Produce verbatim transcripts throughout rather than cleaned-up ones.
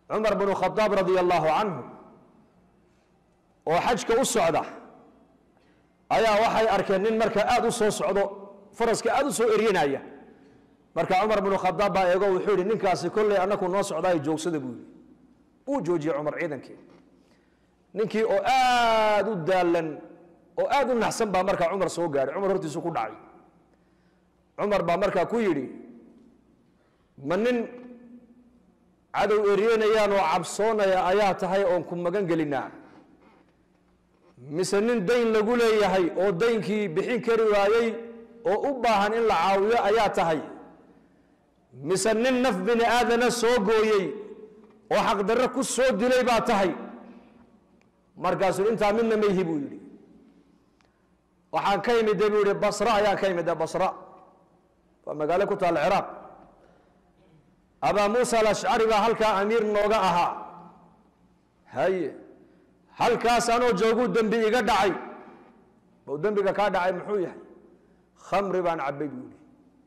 عمر بن الخطاب رضي الله عنه وحجك أسعده أيا وحي أركنين مركا آدو سو سعودو فرسك آدو سو إرينايا مركا عمر بن الخطاب يقول وحوري ننكاسي كل أنكو نو سعوداي جوكسد بولي او جوجي عمر عيدنك ننكي او آدو دالن او آدو نحسن با مركا عمر سو غاري عمر هرتي سو كدعي عمر با مركا كو يري منن عدو إرينايان وعبصونايا آيات هاي اون كم مغان قلنا mise nin dayn lagu leeyahay oo daynkii bixin kari waayay oo u baahan in la caawiyo ayaa tahay mise nin naf bini aadana soo gooyay oo xaq darro ku soo dilay baa tahay markaasuu intaa midna ma yihi buu yidhi waxaan ka imid buu yidhi basra ayaan ka imid basra waa magaalo ku taal ciraaq abaa muusa al-ashcari baa halkaa amiir nooga ahaa haye halkaas anoo joogu dambi iga dhacay oo dambiga ka dhacay muxuu yahay khamri baan cabay buu yidhi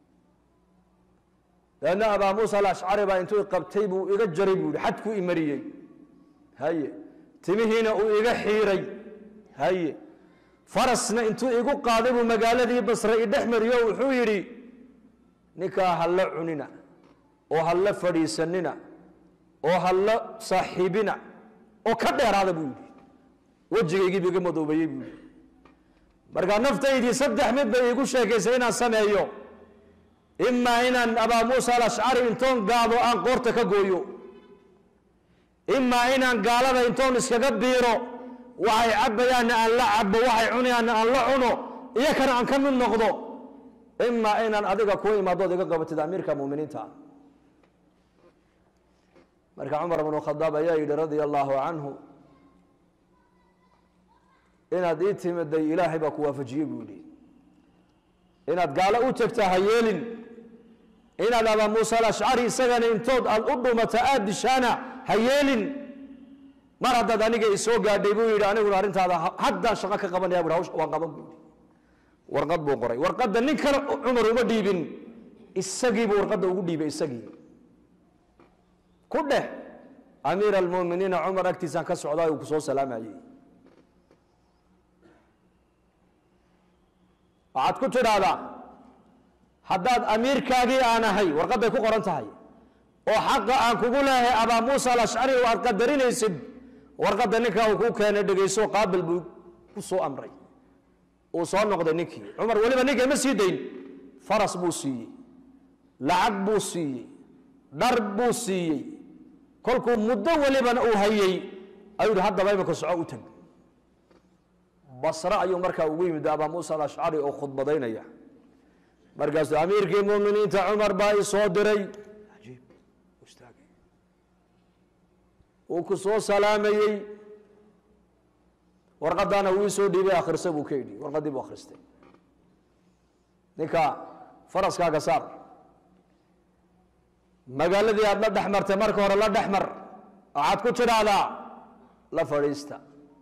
لأن أبا موسى الأشعري بان انتو قبتي بو إيغا جري بو حدكو إمريي هاي تمهينا او إيغا حيري هاي فرسنا انتو إيغو قادبو مقالة دي بصري دحمر يو حويري نكا هلا عننا او هلا فريسننا او هلا صاحبنا او كدير هذا بو وجهي يجيب يجيب مدوبي بو مركا نفتيدي صدح مد بيغو شيكيسينا سميو إما إن أبا موسى الأشعري إنتون قادوا أن قرتك قويو إما إن قال هذا إنتون إسكابيرو وحي عبيان أن لا عب وحي عنيان أن لا عنو إياكنا أن كم النقضو إما إن أديك كوي ما دو ديك قبت أميركا مؤمنين تعال مركا عمر بن الخطاب يايد رضي الله عنه إن أديتي مدي إلهي بكوا فجيبوا لي إن قال أوتك تهيلين إن أبا موسى الأشعري سجن إنتود الأرض متأد شانا هيلين مرة دانيك يسوق ديبوي أنا أقول أنت هذا حتى شقك قبل يا أبو هوش وقبل ورقد بقري ورقد نكر عمر وديبين السجيب ورقد وديب السجيب كله أمير المؤمنين عمر اكتسان كسعوداء وكسو سلام عليه عاد كنت هذا حداد أمير كاغي أنا هاي ورقد يكون قرنت هاي وحق أن كقوله أبا موسى الأشعري وقدرين يسب ورقد نكا وكو كان دغيسو قابل بسو أمري وصار نقد نكي عمر ولما نكي مسيدين فرس بوسي لعب بوسي ضرب بوسي كلكم مدة ولما أوهيي أيود هذا بايبك سعوتك بصرة أيوم مركا وقيم أبا موسى الأشعري أو خطبة دينيا مركز أمير كي المؤمنين تا عمر باي صادري عجيب مستاقي وكسو سلامي ورقد أنا ويسو دي بي آخر سبو كيدي ورقد دي بو آخرستي نكا فرس كاكا صار مقال دي أبلا دحمر تمرك ورا لا دحمر عاد كتر على لا فريستا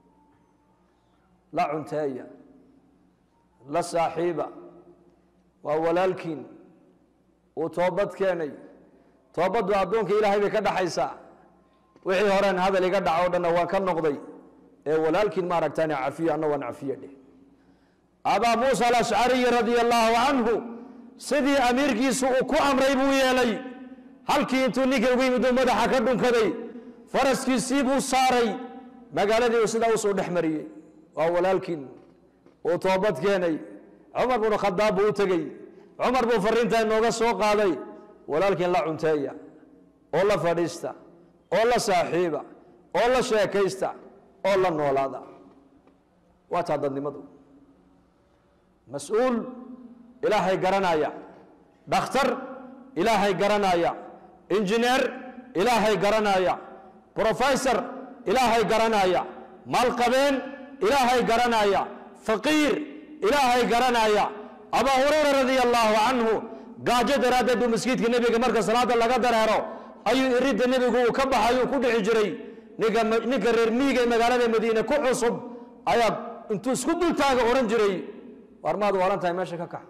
لا عنتايا لا صاحبة وولالكين وتوبت كاني توبت وعدونك إلهي بكذا حيسا وحي هران هذا اللي قد عودنا وكان نقضي ولالكين ما ركتاني عافية أنا ونعافية لي أبا موسى الأشعري رضي الله عنه سيدي أمير كيسو وكو أمري بويا لي هل كينتو نيكي ويمدو مدى حكدون كذي فرس كيسيبو صاري مقالة دي وسيدا وصول نحمري وولالكين وتوبت كاني عمر بن الخطاب وتجي عمر بن فرنتا إنه سوق علي ولكن لا عنتيا ولا فريستا ولا صاحبة ولا شاكيستا ولا نولادا واتعدد مدو مسؤول إلهي قرنايا دكتور إلهي قرنايا إنجنير إلهي قرنايا بروفيسور إلهي قرنايا مالقبين إلهي قرنايا فقير إلهي قرنايا أبا هريرة رضي الله عنه قاجد رادة مسجد النبي مركز صلاة الله قدر هرو أيو يريد النبي وكبح أيو كل حجري نيجا نيجا رميجا مقالة المدينة كل عصب أيا أنتو سكدوا تاجا أورنجري وارماد وارن تاي ماشي كاكا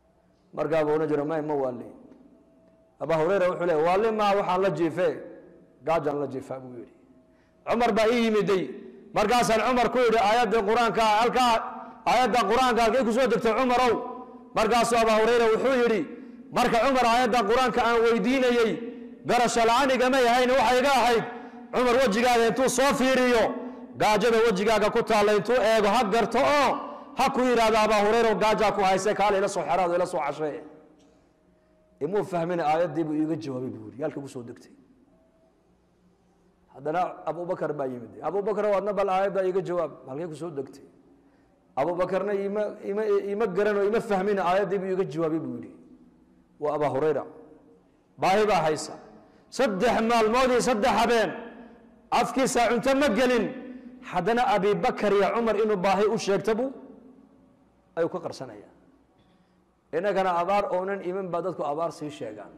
مركز أورنجري ما يموالي أبا هريرة وحله والي ما وحال جيفه gaajaan la jiifaa buu yidhi cumar baa ii yimiday markaasaan cumar ku yidhi aayadda qur-aanka halkaa aayadda qur-aanka halkay ku soo degtay cumarow markaasuu abaa hurayra wuxuu yidhi marka cumar aayadda qur-aanka aan weydiinayey garasho la-aanigama yahayn waxay iga ahayd cumar wejigaaga intuu soo fiiriyo gaajada wejigaaga ku taalla intuu eego ha garto oo ha ku yidhaahdo abaa hurayra gaajaa ku hayse kaale ila soo xeraado ila soo cashee imuu fahmin aayaddii buu iiga jawaabay buu yidhi halka ku soo degtay haddana abubakar baa yimid abubakar waadna bal aayaddaa iiga jawaab halkay ku soo degtay abubakarna ima ima ima garanoo ima fahmin aayaddii buu iiga jawaabay buu yidhi waa abaa hurayra baahi baa haysa saddex maalmood iyo saddex habeen afkiisa cunto ma gelin haddana abibakar iyo cumar inuu baahi u sheegta buu ayuu ka qarsanaya inagana abaar oonan iman baa dadku abaar sii sheegaan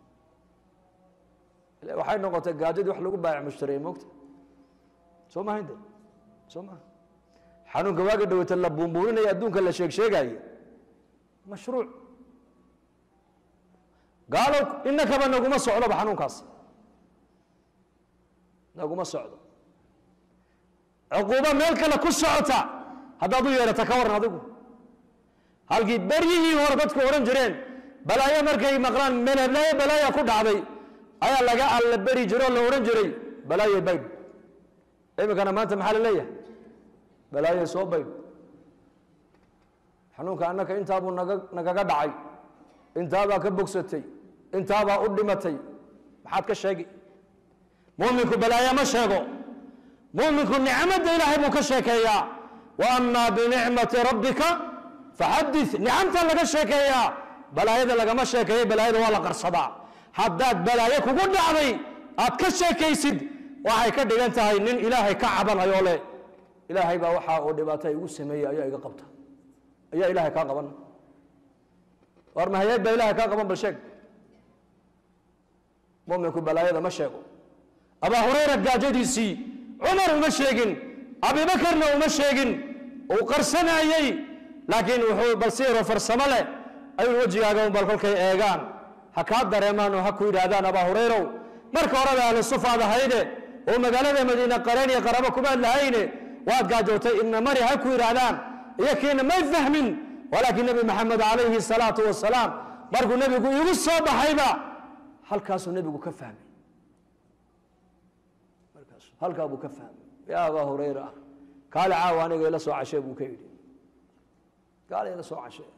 waxay noqotay gaajadii wax lagu baayac mushtaray moogta soo maha inte soo maha xanuunka waaga dhawata la buunbuuninaya adduunka la sheeg sheegaaye mashruuc gaalow inakaba naguma socdoba xanuunkaas naguma socdo cuquubo meel kale ku socota haddaad u yeedhata ka waran adigu halkii beryihii hore dadku odhan jireen balaayo markay maqlaan melheblaayo balaaya ku dhacday ayaa laga alla beri jiro o la odhan jiray balaayo baydh iminkana maanta maxaa la leeyahay balaayo soo baydh xanuunka annaka intaabuu naga nagaga dhacay intaabaa ka bogsatay intaabaa u dhimatay maxaad ka sheegi mu'minku balaayo ma sheego mu'minku nicmadda ilaahay buu ka sheekeeyaa wa amaa binicmati rabbika faxadith nicamta laga sheekeeyaa balaayada lagama sheekeeyo balaayada waa la qarsadaa haddaad balaayo kugu dhacday aad ka sheekaysid waxay ka dhigan tahay nin ilaahay ka cabanayo leh ilaahay baa waxaa oo dhibaato igu sameeyey ayaa iga qabta ayaa ilaahay kaa qaban war mahayeed baa ilaahay kaa qaban bal sheeg mu'minku balaayada ma sheego abaa hurayra gaajadiisii cumar uma sheegin abibakarna uma sheegin uu qarsanayey laakiin wuxuu bal siiro farsamo leh ayuu wejigaaga un bal kolkay eegaan ha kaa dareemaan oo ha ku yidhaahdaan abaa hurayrow marka horeba ahlu sufaad ahayde oo magaalada madiina qareen iyo qarabo kumaad lahayne waad gaajootay ibna mari ha ku yidhaahdaan iyakiina may fahmin walaakiin nebi maxamed calayhi salaatu wasalaam markuu nebigu igu soo baxayba halkaasuu nebigu ka fahmay markaas halkaa buu ka fahmay yaa abaa hurayra kaale caawa aniga ila soo cashee buu ka yidhi kaale ila soo cashee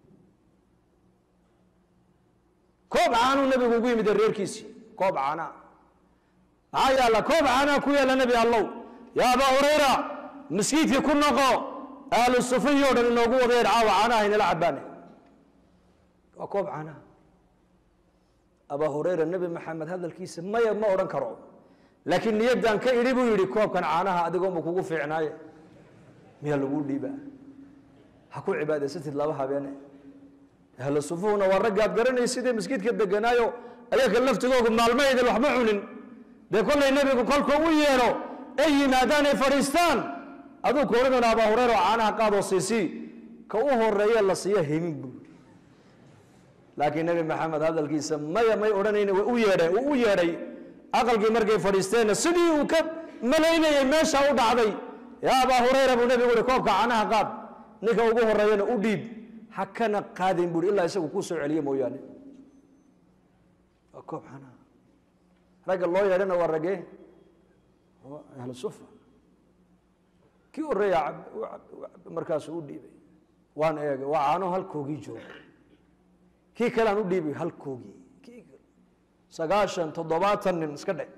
koob caanuu nebigu ugu yimid reerkiisii koob caanaa maxaa yaalla koob caanaa ku yaalla nebi allow yaa abaa hurayra maskiidkii ku noqo ahlu sufiyo dhan inoogu wadeen caawa caanaha inala cabaane waa koob caanaha abaa hurayra nebi maxamed hadalkiisa maya ma odhan karo laakiin niyaddaan ka idhi buu yidhi koobkan caanaha adigoonba kugu fiicnaaye miyaa lagu dhiibaa ha ku cibaadaysatid laba habeene ahlu sufuhuna waa raggaad garanaysidee maskiidka deganaayo ayaga laftigoogu maalmahaydin waxba cunin dee kollay nebigu kolkuu u yeedho ay yimaadaan ay fadhiistaan aduu ka odhanayna abaa hurayra oo caanaha qaadoo siisii ka u horeeye la siiya hemin buu laakiin nebi maxamed hadalkiisa maya may odhanayna way u yeedheen uu u yeedhay aqalkii markay fadhiisteenna sidii uu ka malaynayay meesha u dhacday yaa abaa hurayra buu nebigu uhi koobka caanaha qaad ninka ugu horeeyana u dhiib ha kana qaadin buuri ilaa isagu kuu soo celiye mooyaane waa koob caanaha ragga loo yeedhana waa raggee ahlu sufa kii horeeya markaasuu u dhiibay waan eegay waa caano halkoogii jooga kii kalean u dhiibay halkoogii kii sagaashan toddobaatan nin iska dhe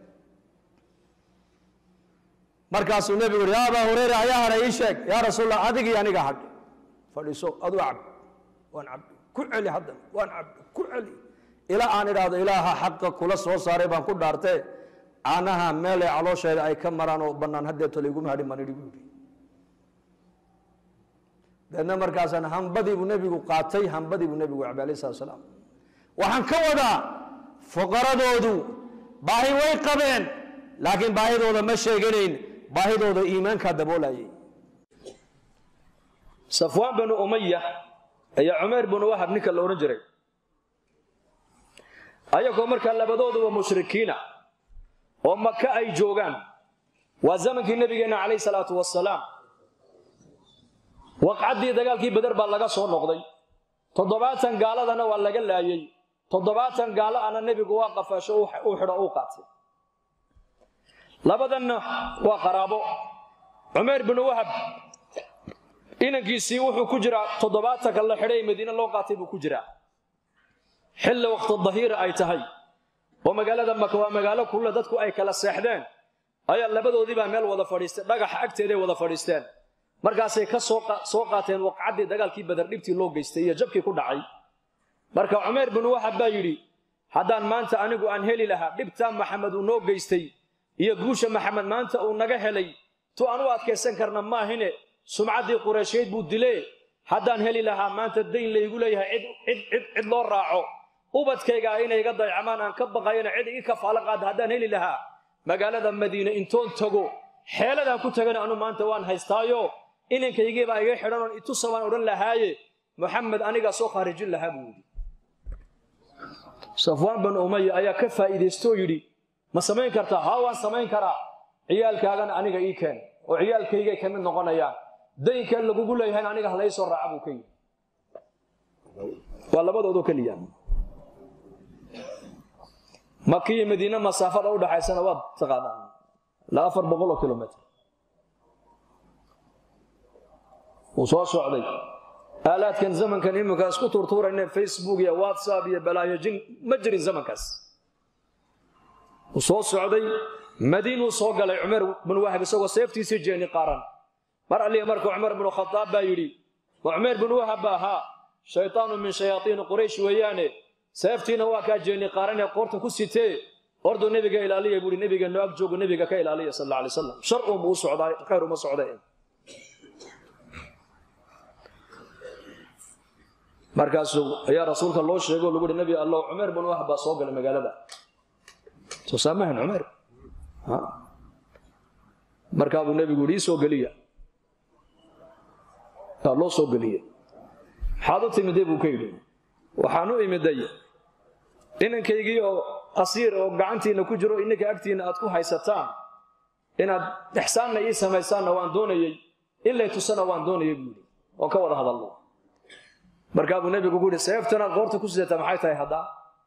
markaasuu nebigu yuri yaa abaa hurayra ayaa hadhay ii sheeg yaa rasuulallah adigii aniga hadh fadhiiso aduu cab waan cabbi ku celi haddana waan cabbi ku celi ilaa aan idhaahdo ilaaha xaqa kula soo saaray baan ku dhaartee caanaha meelay caloosheeda ay ka maraan oo bannaan haddeeto layguma hadhin baan idhi buu yidhi deedna markaasaan hambadii buu nebigu qaatay hambadii buu nebigu cabay alayh salatu salaam waxaan ka wadaa fuqaradoodu baahi way qabeen laakiin baahidooda ma sheeganayn baahidooda iimaankaa daboolayay safwaan binu umaya ayaa cumayr binu wahab ninka la odhan jiray ayagoo markaa labadooduba mushrikiina oo Makka ay joogaan waa zamankii nabigeena kaleey salaatu wassalaam waqcadii dagaalkii Badar baa laga soo noqday toddobaatan gaaladana waa laga laayay toddobaatan gaalo ana nabigu waa qafasho uu xidho uu qaatay labadanna waa qaraabo Umar ibn Wahab inankiisii wuxuu ku jiraa toddobaatan kala xidhay Madiina loo qaatay buu ku jiraa xilli waqti dhahira ay tahay oo magaalada Makka waa magaalo kullu dadku ay kala seexdeen ayaa labadoodii baa meel wada fadhiistay dhagax agteeday wada fadhiisteen markaasay ka soo soo qaateen waqcadii dagaalkii Badar dhibtii loo geystay iyo jabkii ku dhacay marka Umar ibn Wahab baa yiri hadaan maanta anigu aan heli lahaa dhibta Maxamed uu noo geystay iyo guusha Maxamed maanta uu naga helay to aanu adkeysan karna ma ahine sumcadii Quraysheed buu dilay hadaan heli lahaa maanta deyn leeygu leeyahay cid cid cid loo raaco ubadkayga inay iga dayacmaan aan ka baqayna cid iga kafaala qaad hadaan heli lahaa magaalada Madiina intoon tago xeeladan ku tagana anu maanta waan haystaayo inankayga baa iga xidhan oo itu saban oran lahaaye Muhammad aniga soo khaarijin lahaa buu Safwan bin Umayya ayaa ka faa'iideysto yiri ma sameyn kartaa haa waan sameyn karaa ciyaalkaagan aniga ii keen oo ciyaalkayga ka mid noqonayaan deynka lagu leeyahay aniga halay soo raacabu kay waa labadoodo kaliya Makka iyo Madiina masaafada u dhaxaysana waa taqaanaa la afar boqol kiiloomitir oo soo socday aalaadkan zamankan imika isku turtuurayna Facebook iyo WhatsApp iyo balaayajin ma jirin zamankaas oo soo socday Madiina soo galay Umar ibn Wahab isagoo seeftiisa jeeni qaaran mar ali markuu Umar ibn Khattab baa yiri wa Umar ibn Wahab ha shaytaan min shayatiin Quraysh weeyaane seeftiina waa ka jeeni qaaran ee qoorta ku sitee ordo nabiga ilaaliye buri nabiga noo ag joogo nabiga ka ilaaliye sallallahu alayhi wasallam shar'u buu socday khayru ma socday markaasuu ayaa rasuulka loo sheego lagu yiri nabi Allah Umar ibn Wahab soo galay magaalada soo saamahan Umar ha markaa buu nabigu yiri soo galiya ta loo soo galiye xaadu timidee buu ka yiri waxaanu imiday inankaygi oo asiir oo gacantiina ku jiro inaka agtiina aad ku haysataan inaad ihsaanna ii sameeysan waan doonayay ilaa tusana waan doonayay buu oo ka wada hadalno markaa buu nabigu yiri seeftana qoorta ku sidata maxay tahay hada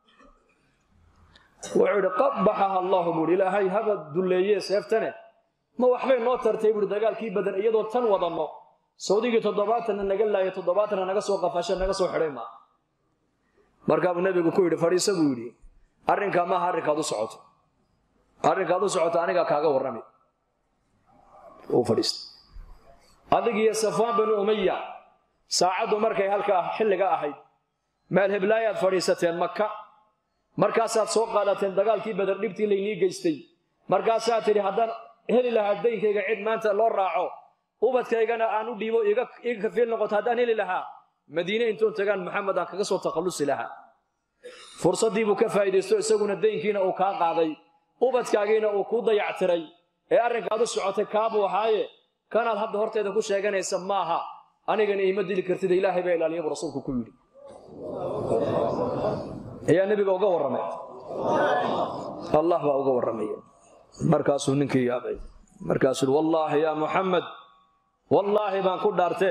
wuxuu qabbaha Allah buu ilaahay haba duleeyay seeftana ma waxbay noo tartay buu dagaalkii Badar iyadoo tan wadano Saudi toddobaatan naga laayay toddobaatan naga soo qafashay naga soo xidhay ma markaa buu nabigu ku yiri fariisa buu yiri arrinka ma harikaadu socoto arrinkaadu socoto aniga kaaga warramay oo fariista adigiyo Safwan bin Umayya saacadu markay halka xilliga ahayd meel heblaayad fariisateen Makka markaasaad soo qaadateen dagaalkii Badar dhibtii leeyni geystay markaasaad tiri hadan heli lahaa deynkayga cid maanta loo raaco ubadkaygana aan u dhiibo iga iga kafiil noqoto hadan heli lahaa Madiina intoon tagaan Muhammad aan kaga soo taqallusi lahaa fursadii buu ka faa'iideysto isaguna deynkiina uu ka qaaday ubadkaagiina uu ku dayactiray ee arrinkaadu socotay kaabuu ahaaye kanaad hadda horteeda ku sheeganaysa maaha anigana ima dili kartid Ilaahay baa ilaaliyo rasuulku ku yiri ayaa nabiga uga warramay Allah baa uga warramay markaasuu ninkii yaabay markaasuu wallahi ya Muhammad wallahi baan ku dhaartay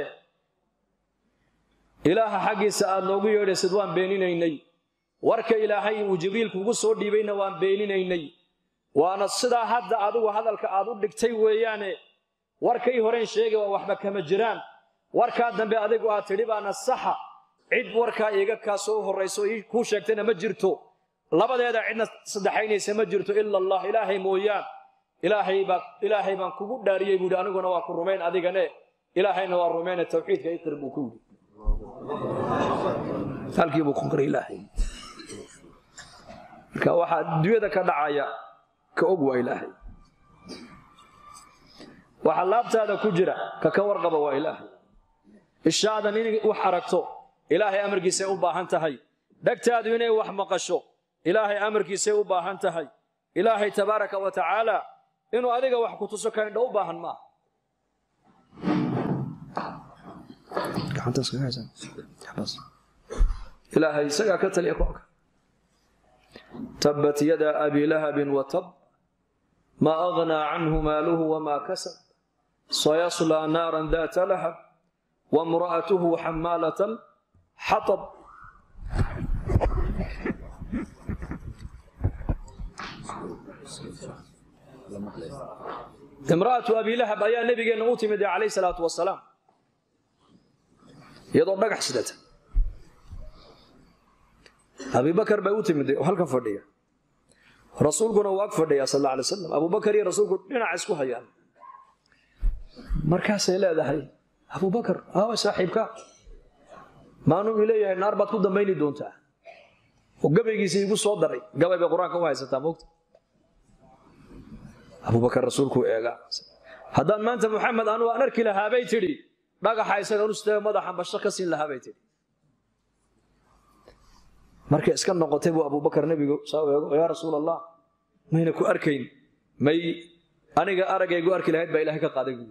ilaaha xaqiisa aad noogu yeedhaysid waan beeninaynay warka ilaahay uu Jibriil kugu soo dhiibayna waan beeninaynay waana sida hadda adigu hadalka aad u dhigtay weeyaane warkay horeen sheegay waa waxba kama jiraan warka dambe adigu aad tidhi baana saxa cid warka iga ka soo horeyso ku sheegtayna ma jirto labadeeda cidna saddexaynaysa ma jirto illa Allah ilaahay mooyaan ilaahay ba ilaahay baan kugu dhaariyay buu aniguna waa ku rumeyn adigane ilaahayna waa rumeyn tawxiidka ay qirbu ku yiri halkii buu ku qiray ilaahay ka waxa dunyada ka dhacaya ka og waa ilaahay waxa laabtaada ku jira ka ka warqaba waa ilaahay ishaada in wax aragto ilaahay amarkiisa u baahan tahay dagtaadu inay wax maqasho ilaahay amarkiisa u baahan tahay ilaahay tabaaraka wa taala inuu adiga wax ku tuso ka indho u baahan ma gacantaas ka haysan xabas ilaahay isaga ka taliya ku tabat yada abi lahab wa tab ما أغنى عنه ماله وما كسب سيصلى نارا ذات لهب وامرأته حمالة الحطب. امرأة أبي لهب أيها النبي نوتي عليه الصلاة والسلام يضع دقح سدته أبي بكر بيوتي مدي وهلك فردية رسولكنا واقف فردية صلى الله عليه وسلم أبو بكر يا رسولك لنا عسكو هيان مركز إلى ذهي أبو بكر هو صاحبك ما نو إليه النار بتكون دميني دونته وقبل يجي يقول صوت دري قبل بقرآن كم واحد ستاموت أبو بكر رسولك إيجا هذا ما أنت محمد أنا وأنرك لها بيتري بقى حيسك نستوى ماذا حن بشكسين لها بيتري markay iska noqotay buu Abu Bakar nabigu soo ya rasuul Allah mayna ku arkayn may aniga aragaygu arki lahayd ba Ilaahay ka qaaday buu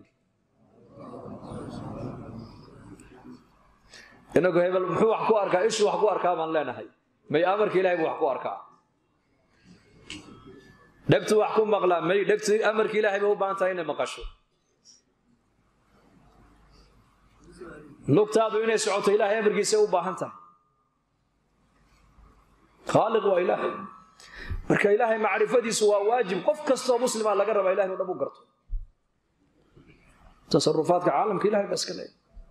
inagu hebel muxuu wax ku arkaa ishu wax ku arkaa baan leenahay may amarka Ilaahay wax ku arkaa dhagtu wax ku maqlaa may dhagtu amarka Ilaahay buu baan tahay inay maqasho lugtaadu inay socoto Ilaahay amarkiisa u baahan tahay خالق وإله marka Ilaahay macrifadiisu waa waajib qof kasto muslima laga raba Ilaahay inuu dhab u garto tasarrufaadka caalamka Ilaahay bas kale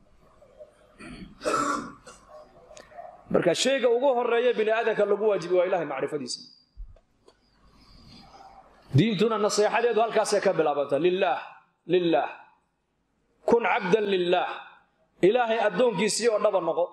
marka shayga ugu horeeya bini aadanka lagu waajibi waa Ilaahay macrifadiisa diintuna nasiixadeedu halkaas ka bilaabanta lillah lillah kun abdan lillah Ilaahay adoonkiisii oo dhab noqo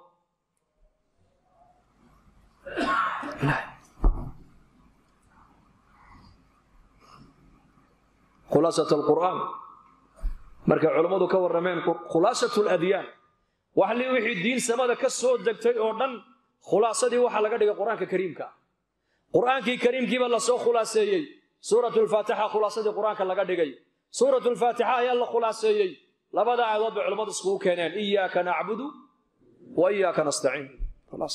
خلاصة القرآن مركا علماء كورمين خلاصة الأديان وحلي وحي الدين سمادا كسو دغتي او دن خلاصدي waxa laga dhigay quraanka kariimka quraanki kariimki baa la soo khulaaseeyay suuratul faatiha khulaasadii quraanka laga dhigay suuratul faatiha ayaa la khulaaseeyay labada aayadood bay culimadu isku keeneen iyyaka na'budu wa iyyaka nasta'in خلاص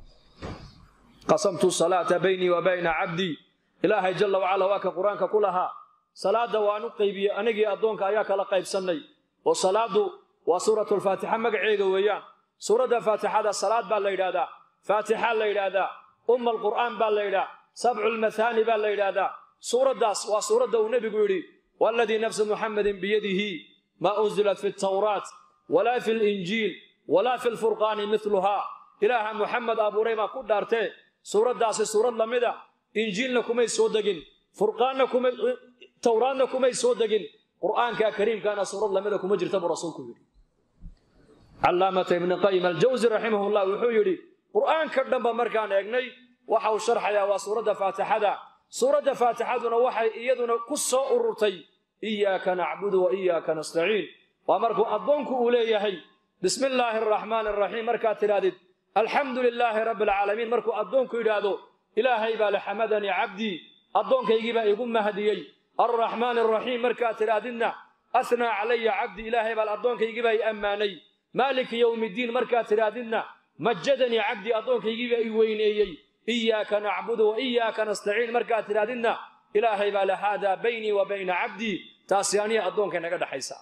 قسمت الصلاة بيني وبين عبدي إلهي جل وعلا واك قرآنك كلها صلاة وانو قيبية أنجي أدونك أياك لقيب سني والصلاة وسورة الفاتحة مقعيق ويان سورة الفاتحة الصلاة بالليلة فاتحة الليلة أم القرآن بالليلة سبع المثاني بالليلة سورة داس وسورة ونبي قولي والذي نفس محمد بيده ما أنزلت في التوراة ولا في الإنجيل ولا في الفرقان مثلها إله محمد أبو ريما كدارته سورة داس سورة لمدة إنجيل لكم أي سودجين فرقان لكم توراة لكم أي سودجين قرآن كريم كان سورة لمدة كم جرت برسولكم علامة ابن قيم الجوزي رحمه الله وحيري قرآن كردم بمركان أجني وحو شرح يا وسورة فاتحة سورة فاتحة وحي يدنا قصة أرتي إياك نعبد وإياك نستعين وأمركم أضنك أوليه بسم الله الرحمن الرحيم مركات رادد الحمد لله رب العالمين مركو أدونك يرادو إلهي بالحمدني عبدي أدونك يجيب يقوم مهديي الرحمن الرحيم مركات رادنا أثنى علي عبدي إلهي بالأدونك يجيب أماني مالك يوم الدين مركات رادنا مجدني عبدي أدونك يجيب ويني إياك نعبد وإياك نستعين مركات رادنا إلهي بالهذا بيني وبين عبدي تاسياني أدونك نقد حيسا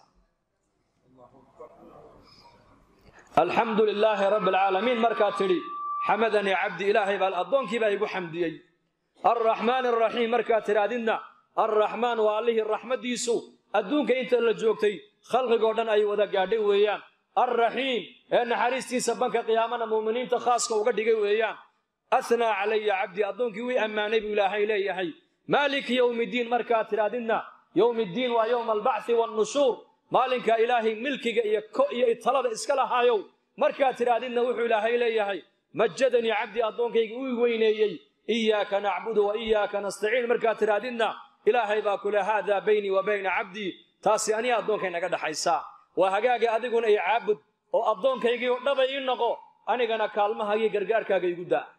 الحمد لله رب العالمين مركاتري حمدني عبدي إلهي بالأضون كيبا يقول حمدي الرحمن الرحيم مركاتري أدنا الرحمن والله الرحمة ديسو أدونك إنت اللي جوكتي خلق قردن أي وذا قاعدين ويان الرحيم أن حريستي سبنك قيامنا مؤمنين تخاصك وقدقوا ويان أثنى علي عبدي أدونك وي أماني بإلهي إليهي مالك يوم الدين مركاتري أدنا يوم الدين ويوم البعث والنشور مالك إلهي ملكك يا طلب إسكالها هايو مركا ترادنا وحو إلهي إليهي مجدني عبدي أدونك ويني إياك نعبد وإياك نستعين مركا ترادنا إلهي باكل هذا بيني وبين عبدي تاسياني أدونك نقد حيسا وهقاق أدقون أي عبد وأدونك يجي نبي إنقو أنا كان كلمة هاي غرغارك يقول دا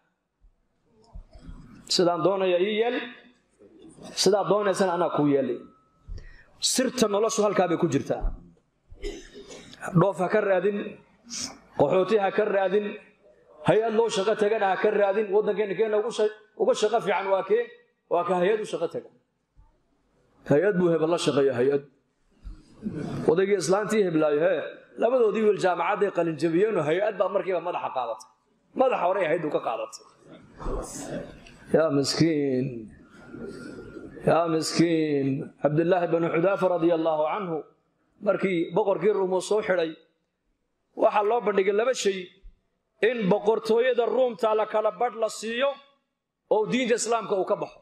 سدان دونا ييل سدان دونا سن أنا كويلي sirta noloshu halka bay ku jirtaa dhoof ha ka raadin qaxooti ha ka raadin hay'ad loo shaqo tagana ha ka raadin wadankeena keen ugu ugu shaqo fiican waa kee waa ka hay'ad u shaqo taga hay-ad buu hebel la shaqeeya hay-ad odaygii islaantii heblaayo hee labadoodii wiil jaamacadday qalinjabiyeenoo hay-ad baa markiiba madaxa qaadatay madaxa hore ahayd uu ka qaadatay yaa miskiin yaa miskiin cabdillaahi bnu xudaafa radia allaahu canhu markii boqorkii ruumu soo xidhay waxaa loo bandhigay laba shay in boqortooyada ruumta la kala badh la siiyo oo diinta islaamka uu ka baxo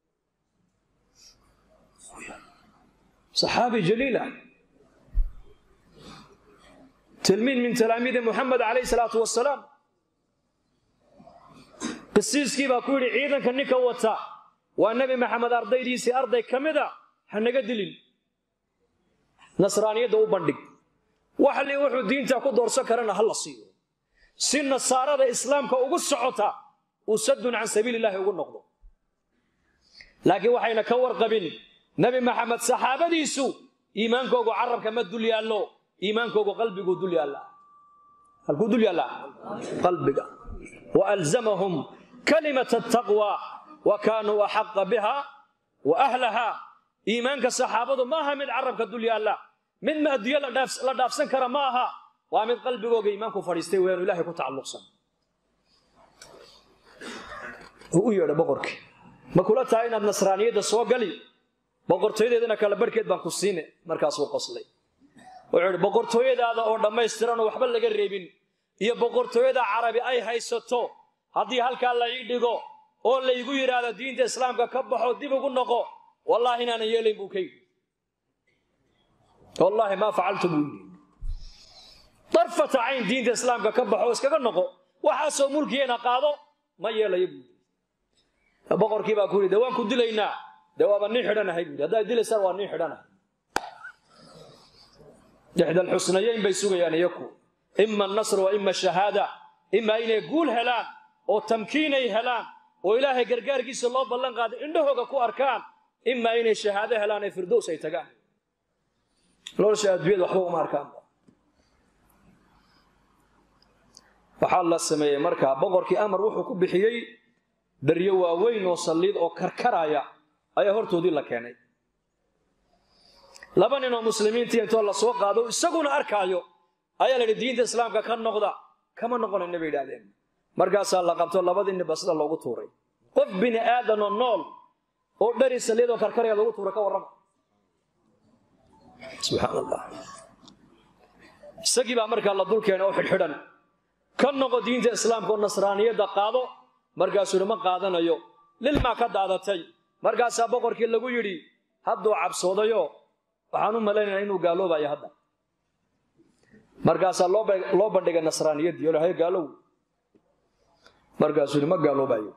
صحابي جليلة تلميذ من تلاميذ محمد عليه الصلاة والسلام قسيس كيف أقول عيدا كنك وطا والنبي محمد أرضي ديسي أرضي كمدا حنقدلين نصرانية دو بندق وحلي وحو الدين تاكو دور سكرنا هلا صيو سن الصارة إسلام كأقول سعوتا وسد عن سبيل الله يقول نقضه لكن وحينا كور قبل نبي محمد صحابة ديسو إيمان كوكو عرب كما دولي الله إيمان كوكو قلبي كو دولي الله هل كو دولي الله قلبك وألزمهم كلمة التقوى وكانوا أحق بها وأهلها إيمان كصحابة ما هم من عرب كدولي الله من ما دي الله دافس الله دافسن كرماها ومن قلبي كوكو إيمان كو فريستي وين إلهي كو تعلق سن هو يا بقرك ما كلها تاين النصرانية ده سوا قلي boqortooyadeedana kala barkeed baan ku siinay markaas uu qoslay wuxuu boqortooyadaada oo dhameystiran oo waxba laga reebin iyo boqortooyada carabi ay haysato hadii halka la ii dhigo oo la igu yiraahdo diinta islaamka ka baxo dib ugu noqo wallahi inaan yeelin buu kay wallahi ma facaltu buu darfata ayn diinta islaamka ka baxo iskaga noqo waxa soo mulkiyeena qaado ma yeelayo boqorkii baa ku yiri waan ku dilaynaa دوابا نيحدنا هاي هذا يدل سر ونيحدنا إحدى الحسنيين بيسوق يعني يكو إما النصر وإما الشهادة إما إن يقول هلان أو تمكيني هلان وإلهي قرقار قيس الله بلن قاد عنده كو أركان إما إن الشهادة هلان فردوس يتقان لو شهاد بيد وحبوه ما أركان فحال الله السمية مركا بغركي أمر وحو كبحيي دريوا وين وصليد أو كركرايا ayaa hortoodii la keenay laba nin oo muslimiintii inta la soo qaado isaguna arkaayo ayaa la diinta islaamka ka noqda kama noqon nabi ilaahay markaas la qabto labadii nin basda loogu tuuray qof bini aadan oo nool oo dhari saliid oo karkaraya loogu tuuray ka waran subhanallah isagii baa markaa la dul keenay oo xidhan ka noqo diinta islaamka oo nasraaniyada qaado markaas uu ma qaadanayo lil ma ka daadatay markaas boqorkii lagu yiri hadduu cabsoodayo waxaan u maleynaa inuu gaaloobayo hadda markaas loo loo bandhigay nasraaniyad iyo ilaahay gaalow markaas uu ma gaaloobayo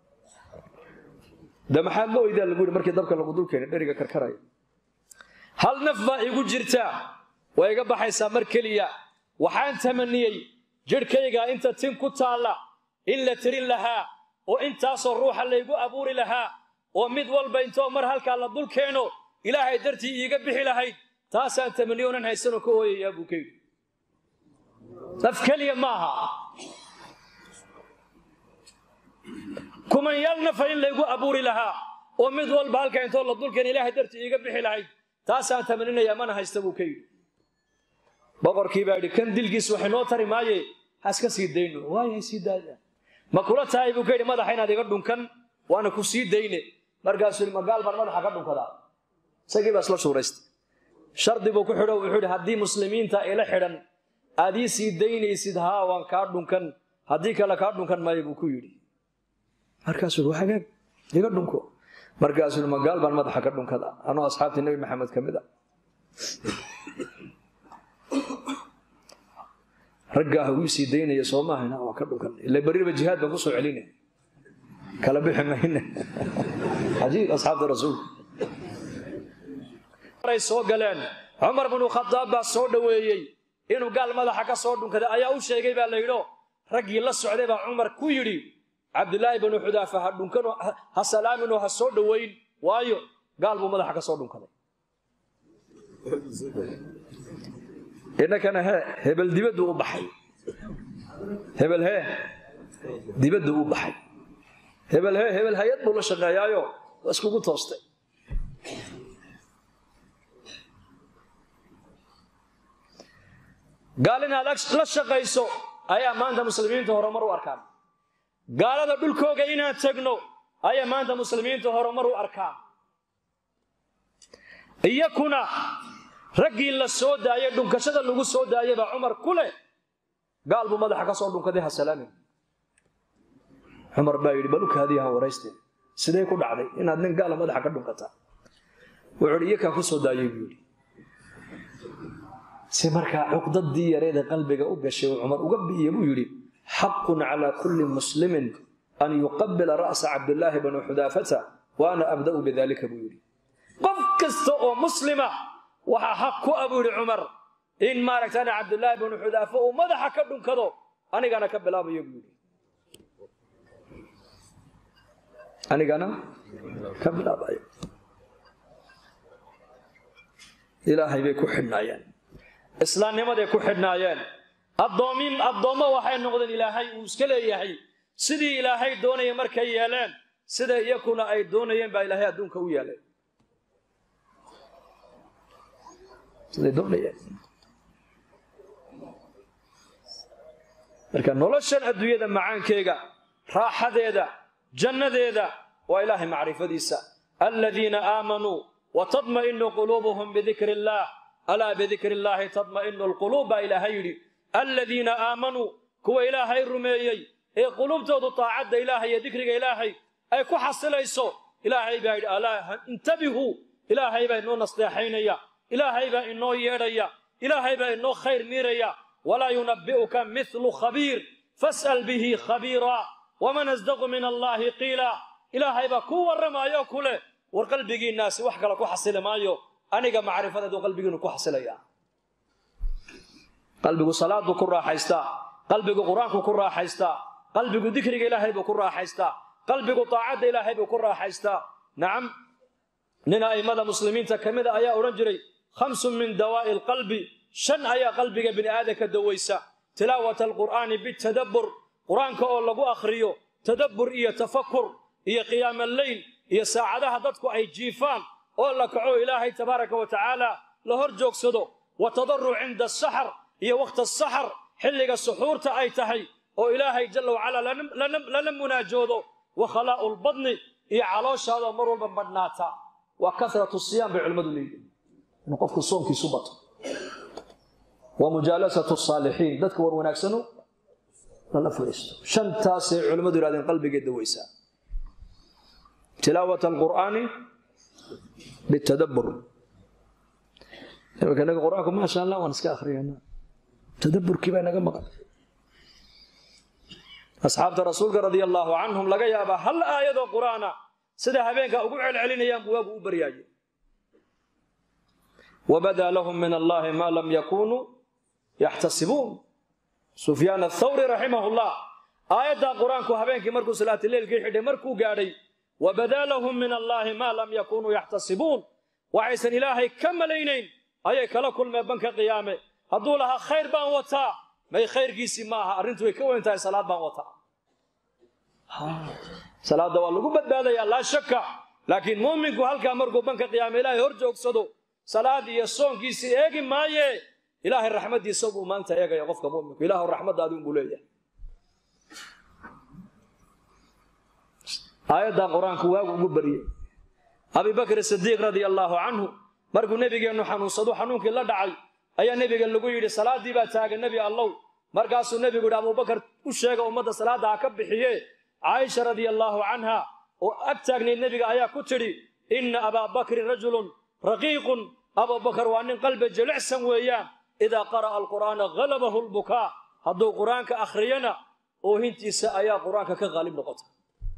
damaxaad loo idaa lagu yiri markii dabka lagu dul keenay dhariga karkaraya hal nafba igu jirta way iga baxaysaa mar kaliya waxaan tamaniyay jirkayga inta tin ku taala in la tirin lahaa oo intaas ruuxa la igu abuuri lahaa oo mid walba intoo mar halka la dul keeno ilaahay dartii iiga bixi lahayd taasaan tamaniyoon haysano ka hooyaya buu kay naf kaliya maaha kuma yalna fa in la igu abuuri lahaa oo mid walba halka intoo la dul keeno ilaahay dartii iiga bixi lahayd taasaan tamaninayaa mana haysta buu kay boqorkii baa kan dilgiis wax noo tari maaye haska sii deyno waayay sii daada ma kula tahay buu kay madaxa inaad iga dhunkan waana ku sii deyne markaas uu magaal baan madaxa ka dhunkada sagii baa isla shuuraystay shardi buu ku xidho wuxuu hadii muslimiinta ila xidhan aadii sii deynaysid haa waan ka dhunkan hadii kala ka dhunkan ma buu ku yiri markaas uu waxaga iga dhunko markaas uu magaal baan madaxa ka dhunkada anoo asxaabtii nabi maxamed kamida ragga uu sii deynaya Soomaaliya waa ka dhunkan ila bariba jihaad baan ku soo celinay kala bixinayna ajiib asxaabta rasuul ay soo galeen Umar ibn Khattab baa soo dhaweeyay inuu gaal madaxa ka soo dhunkada ayaa u sheegay baa la yidho raggii la socday baa Umar ku yiri Abdullah ibn Hudaafa ha dhunkan ha salaamino ha soo dhaweyn waayo gaal buu madaxa ka soo dhunkaday inakana hebel dibadda u baxay hebel he dibadda u baxay hebel he hebel hayad buu la shaqeeyaayo iskugu toostay gaal inaad la shaqayso ayaa maanta muslimiinta horumar u arkaan gaalada dhulkooga inaan tagno ayaa maanta muslimiinta horumar u arkaan iyakuna raggii la soo daayay dhunkashada lagu soo daayay baa Umar kule gaal buu madaxa ka soo dhunkaday ha salaamin Umar baa yiri baluka hadiyaha wareystay sidee ku dhacday inaad nin gaal madaxa ka dhunkata wuxuu iyaka ku soo daayay buu si marka uqdadii yareeda qalbiga u gashay Umar uga biyay buu yiri haqqun ala kulli muslimin an yuqabbila ra's Abdullah ibn Hudafata wa ana abda'u bidhalika buu yiri qof kasta oo muslima waxa xaq ku abuuri Umar in maaragtana Abdullah ibn Hudafa oo madaxa ka dhunkado anigana ka bilaabayo buu yiri anigana ka bilaabayo ilaahay bay ku xidhnaayeen islaamnimaday ku xidhnaayeen addoomin addoommo waxay noqdeen ilaahay uu iska leeyahay sidii ilaahay doonayay markay yeeleen sida iyakuna ay doonayeen baa ilaahay adduunka u yeelay sidii doonayeen marka noloshan adduunyada macaankeyga raaxadeeda jannadeeda waa ilaahay macrifadiisa alladhiina aamanuu وتطمئن قلوبهم بذكر الله ألا بذكر الله تطمئن القلوب إلى هيري الذين آمنوا كو إلهي رميي إيه قلوبته طاعد إلهي ذكرك إلهي أي كو حصل يسو إلهي بعد ألا انتبهوا إلهي بعد إنه نصلحينيا إلهي بعد إنه يريا إلهي بعد إنه خير ميريا ولا ينبئك مثل خبير فاسأل به خبيرا ومن أصدق من الله قيلا إلهي بعد كو ورما يأكله warqalbigii naas wax kala ku xasil maayo aniga macrifadadu qalbigiinu ku xasilaya qalbigu salaadu ku raaxaysta qalbigu quraanku ku raaxaysta qalbigu dhikriga ilaahay buu ku raaxaysta qalbigu taacada ilaahay buu ku raaxaysta naam nina aymada muslimiinta kamida ayaa oran jiray khamsun min dawaa'il qalbi shan ayaa qalbiga bini aadamka dawaysa tilaawat alqur'ani bitadabbur quraanka oo lagu akhriyo tadabbur iyo tafakkur iyo qiyaam al-layl iyo saacadaha dadku ay jiifaan oo la kaco ilaahay tabaaraka wa tacaala la hor joogsado wa tadarru inda as-sahar iyo waqti as-sahar xilliga suxuurta ay tahay oo ilaahay jalla wa ala lana munaajoodo wa khala'u al-badni iyo calooshaada mar walba badnaata wa kathratu as-siyam bi culmadu leeyahay inuu qofku soonkiisu bato wa mujalasatu as-salihin dadka war wanaagsanu la fariisto shantaas ay culmadu yiraahdeen qalbigeeda weysa تلاوة القرآن بالتدبر كان القرآن ما شاء الله ونسك آخرين تدبر كيف أنا قمق أصحاب الرسول رضي الله عنهم لقى يا أبا هل آية القرآن سدها بينك أقول علينا يا أبو برياجي وبدا لهم من الله ما لم يكونوا يحتسبون سفيان الثوري رحمه الله آية القرآن كهبينك مركو صلاة الليل كي حدي مركو قاري وبدا لهم من الله ما لم يكونوا يحتسبون وعيسى إلهي كملينين أي كلا كل ما بنك قيامه هدو لها خير بان وطا ما خير قيسي ماها أرنتو يكوين تاي صلاة بان وطا صلاة دوالو بدا يا لا شك لكن مؤمنكو هلك أمركو بنك قيامه إلهي هرجوك صدو صلاة يسون قيسي إيقي ماي إلهي الرحمة دي صبو ما أنت إيقي يغفك مؤمنكو إلهي الرحمة دادون بوليه آيات القرآن كواغ وغبريه أبي بكر الصديق رضي الله عنه مركو نبي إنه حنون صدو حنون كلا دعي أي نبي قال له يري صلاة دي بتاعك النبي الله مركاس النبي قال أبو بكر وشيء أمة صلاة عكب بحيه عائشة رضي الله عنها وأكترني النبي آية كتري إن أبا بكر رجل رقيق أبو بكر وأن قلب جلع سويان إذا قرأ القرآن غلبه البكاء هذا القرآن كأخرينا وهنتي سآيات قرآن كغالب نقطة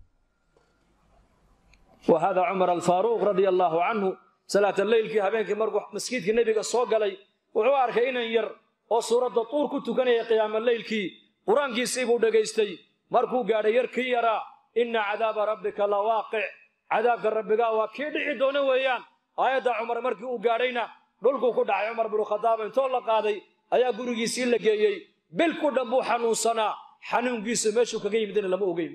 وهذا عمر الفاروق رضي الله عنه صلاة الليل كي هبينك مرقو مسكيد كي النبي الصوق علي وعوارك إنا ير وصورة الطور كنت كان قيام الليل كي قرآن كي سيبو دقيستي مرقو قاد ير كي يرى إن عذاب ربك لواقع عذاب ربك وكيد عدون ويان آيات عمر مرقو قادينا دولكو كود عمر بن الخطاب انتو الله قادي آيات قرو كي سيل لكي بالكو دبو حنون سنا حنون كي سميشو كي مدين لما أقيم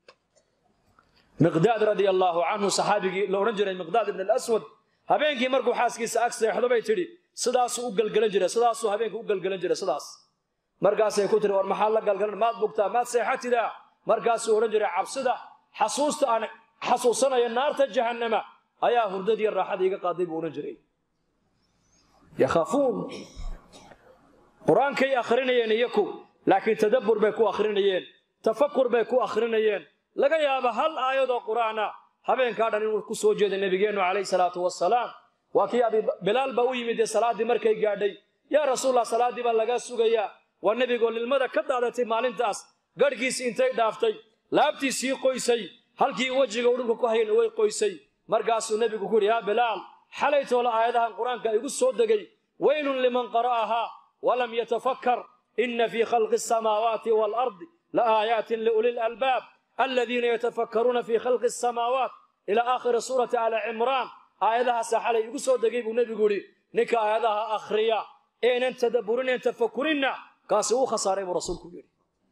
مقداد رضي الله عنه صحابي لو رجل مقداد بن الأسود هبينكي مركو حاسكيس أكسر حدو بيتري sidaasuu u galgalan jiray sidaasuu habeenka u galgalan jiray sidaas markaasay ku tiri war maxaa la galgalan maad bugtaa maad seexatidaa markaasuu odhan jiray cabsida xasuusta aan xasuusanaya naarta jahannama ayaa hurdadii raaxada iga qaaday buu odhan jiray yakhaafuun qur-aankay akhrinayeen iyaku laakiin tadabbur bay ku akhrinayeen tafakkur bay ku akhrinayeen laga yaaba hal aayadoo qur-aana habeenkaa dhan inuu ku soo jeeday nabigeennu calayhi salaatu wasalaam waa kii abi bilaal baa u yimid ee salaaddii markay gaadhay yaa rasuulallah salaaddii baa lagaa sugayaa waa nebigoo lilmada ka daadatay maalintaas garhkiisii intay dhaaftay laabtiisii qoysay halkii wejiga u dhulka ku hayayna way qoysay markaasuu nebigu ku yidhi yaa bilaal xalaytoola aayadahan qur-aanka igu soo degay weylun liman qara'ahaa walam yatafakkar ina fii khalqi asamaawaati waalardi la aayaatin liuli lalbaab aladiina yatafakkaruuna fii khalqi asamaawaat ilaa aakhiri suurati ali cimraan aayadahaasaa xalay igu soo degay buu nebigu yidhi ninka aayadaha akhriya eenan tadabburin een tafakurinna kaasi uu khasaaray buu rasuulku yidhi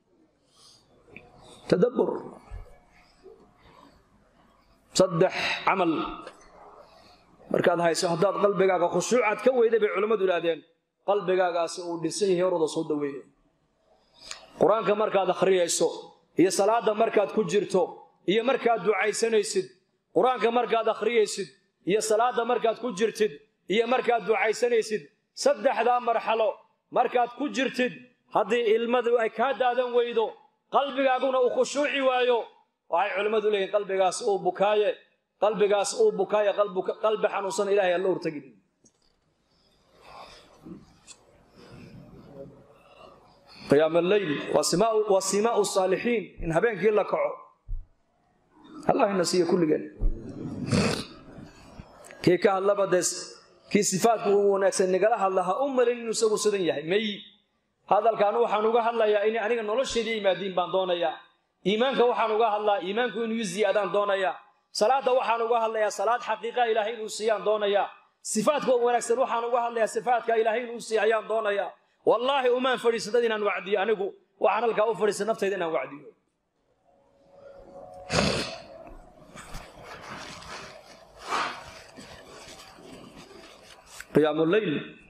tadabbur saddex camal markaad hayso haddaad qalbigaaga khushuucaad ka weyday bay culammadu idhaahdeen qalbigaagaasi uu dhisan yahay horooda soo daweeye qur-aanka markaad akhriyayso iyo salaada markaad ku jirto iyo markaad ducaysanaysid qur-aanka markaad akhriyaysid iyo salaada markaad ku jirtid iyo markaad ducaysanaysid saddexdaa marxalo markaad ku jirtid haddii ilmadu ay kaa daadan weydo qalbigaaguna uu khushuuci waayo waxay culimmadu leeyihin qalbigaas uu bukaaye qalbigaas uu bukaaye qalbi xanuunsan ilaahay alla urtagin qiyaam alleyl waa simaau saalixiin in habeenkii la kaco allah ina siiyo kulligeen kii ka hadlaba des kii sifaadku uu wanaagsan nagala hadla ha u malin inuu isagu sidan yahay may hadalkaan waxaan uga hadlayaa inay aniga nolosheedii imaadiin baan doonayaa iimaanka waxaan uga hadlaa iimaanku inuu i ziyaadaan doonayaa salaada waxaan uga hadlayaa salaad xaqiiqa ilaahay inuu siiyaan doonayaa sifaadka wanaagsan waxaan uga hadlayaa sifaadka ilaahay inuu siiyaan doonayaa wallaahi umaan fadhiisatad inaan wacdiyo anigu waxaan halkaa u fadhiistay naftayda inaan wacdiyo qiyaam alleyl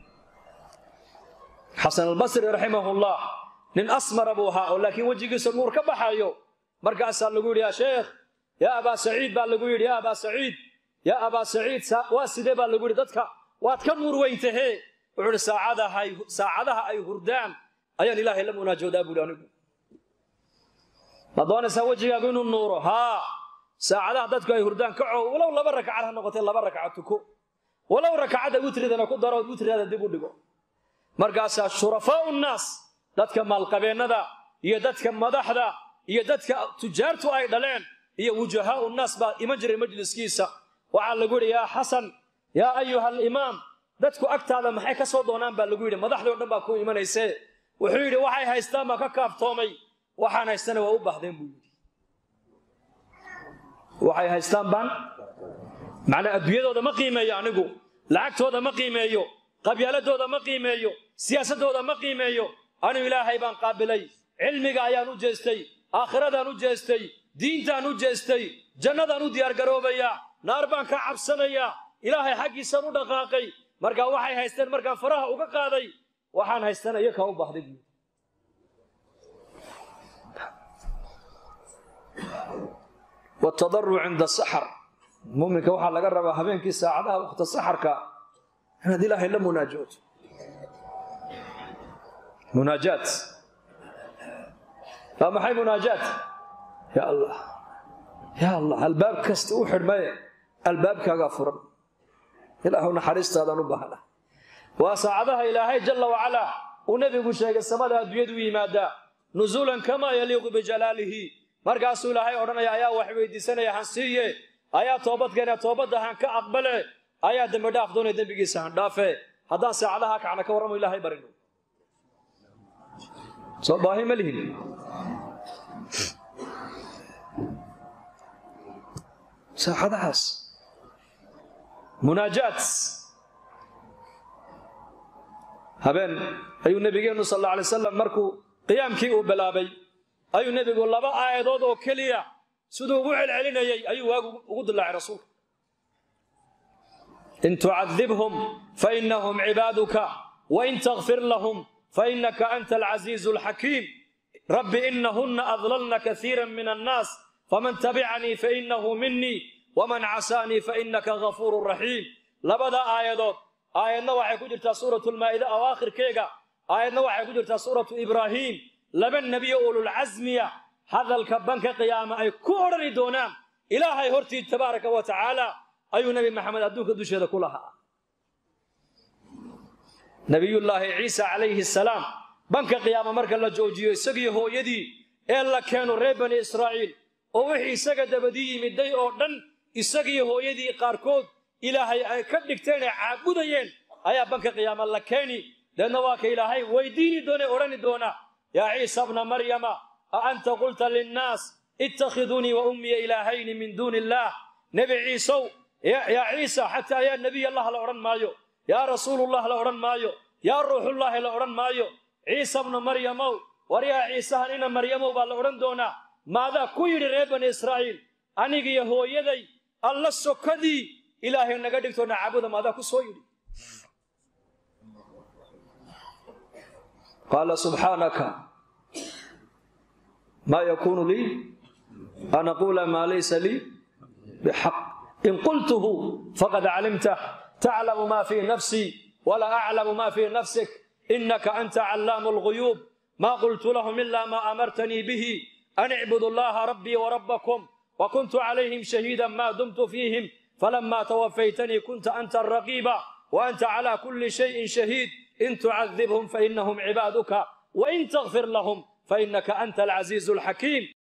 xasan albasri raximahullah nin asmara buu ahaa oo laakiin wejigiisa nuur ka baxayo markaasaa lagu yidhi yaa sheekh yaa abaa saciid baa lagu yidhi yaa abaa saciid yaa abaa saciid waa sidee baa lagu yidhi dadka waad ka nuur weyntahe wuxuu yidhi saacadaha ay hurdaan ayaan ilaahay la munaajoodaa buuhi anigu ma doonaysaa wejigaagu inuu nuuro haa saacadaha dadku ay hurdaan kaco walow laba rakacad ha noqotee laba rakaca tuko walow rakacadda witridana ku daro witridaada dib u dhigo markaasaa shurafaau nnaas dadka maalqabeennada iyo dadka madaxda iyo dadka tujaartu ay dhaleen iyo wujahaau nnaas baa iman jiray majliskiisa waxaa lagu yidhi yaa xasan yaa ayuha alimaam dadku agtaada maxay ka soo doonaan baa lagu yidhi madaxdii o dhan baa ku imanaysee wuxuu yidhi waxay haystaan baa ka kaaftoomay waxaan haystana waa u baahdeen buu yidhi waxay haystaan baan macnaa adduunyadooda ma qiimeeyo anigu lacagtooda ma qiimeeyo qabyaaladooda ma qiimeeyo siyaasadooda ma qiimeeyo anigu ilaahay baan qaabilay cilmiga ayaan u jeestay aakhiradan u jeestay diintaan u jeestay jannadaan u diyaargaroobayaa naar baan ka cabsanayaa ilaahay xaggiisaan u dhaqaaqay markaa waxay haysteen markaan faraha uga qaaday waxaan haystana iyo kaa u baahday buui wtadaruc cinda saxar muminka waxaa laga rabaa habeenkii saacadaha waqta saxarka inaad ilaahay la munaajooto munaajaat waa maxay munaajaat ya allah ya allah albaab kasta u xidhmaye albaabkaagaa furan ilaahu naxariistaadaan u baahna waa saacadaha ilaahay jala wacalaa uu nebigu sheegay samada adduunyadu yimaadaa nuzuulan kamaa yaliiqu bijalaalihi markaasuu ilaahay odhanaya ayaa wax weydiisanaya han siiye ayaa toobadkeena toobadda han ka aqbale ayaa dembi dhaaf doonaya dembigiisa han dhaafe haddaan saacadaha kacna ka warramo ilaahay barino soo baahi ma lihin saacadahaas munaajaat habeen ayuu nebigeennu sal alla alay wasalam markuu qiyaamkii uu bilaabay ayuu nebigu laba aayadood oo keliya siduu ugu celcelinayay ayuu waagu ugu dilaacay rasuulka إن تعذبهم فإنهم عبادك وإن تغفر لهم فإنك أنت العزيز الحكيم رب إنهن أضللن كثيرا من الناس فمن تبعني فإنه مني ومن عساني فإنك غفور رحيم لبدا آيات آياتنا waxay ku jirtaa suuratul maa'ida awaakhirkeega aayadna waxay ku jirtaa suuratu ibraahim laba nabi oo ulul azmiya hadalka banka qiyaama ay ku orani doonaan ilaahay hortii tabaaraka wa taala ayuu nabi maxamed adduunka dusheeda ku lahaa nabiyullaahi ciisa alayhi salaam banka qiyaama marka la joojiyo isagii hooyadii ee la keeno reer bani israa'iil oo wixii isaga dabadii yimiday oo dhan isagii hooyadii qaarkood ilaahay ay ka dhigteen caabudayeen ayaa banka qiyaama la keeni dadna waa ka ilaahay weydiini doona orani doona ya ciisa ibn maryama a anta qulta lin nas ittakhiduni wa ummi ilahayn min duni allah nabi ciisa ya ya ciisa hatta ya nabi allah la oran maayo ya rasuulullah la oran maayo ya ruuxullah la oran maayo ciisa ibn maryama wariya ciisa ina maryama baa la oran doona maada ku yiri reer bani israa'iil anigi hooyaday alla sokadii ilaahay naga dhigto naabuda maada ku soo yiri قال سبحانك ما يكون لي أن أقول ما ليس لي بحق إن قلته فقد علمته تعلم ما في نفسي ولا أعلم ما في نفسك إنك أنت علام الغيوب ما قلت لهم إلا ما أمرتني به أن اعبدوا الله ربي وربكم وكنت عليهم شهيدا ما دمت فيهم فلما توفيتني كنت أنت الرقيب وأنت على كل شيء شهيد إن تعذبهم فإنهم عبادك وإن تغفر لهم فإنك أنت العزيز الحكيم